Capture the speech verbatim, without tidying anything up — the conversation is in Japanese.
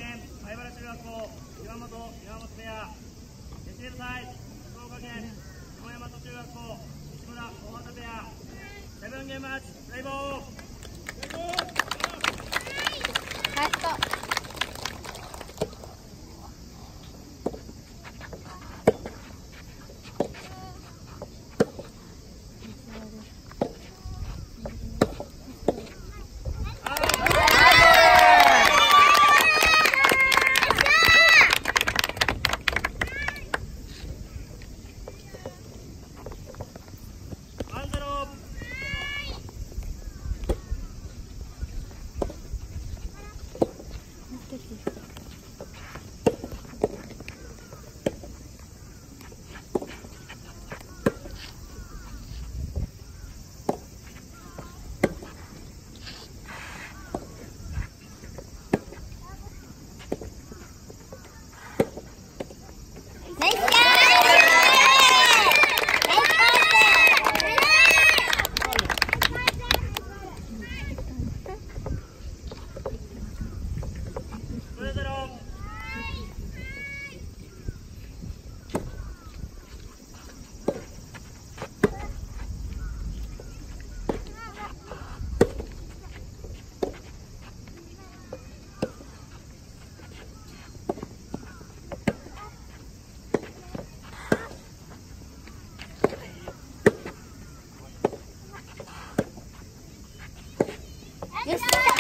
県米原中学校岩本岩本ペア、デシベル祭福岡県下大和中学校西村大畑ペア、セブンゲームマッチプレイボール。 カット。よし。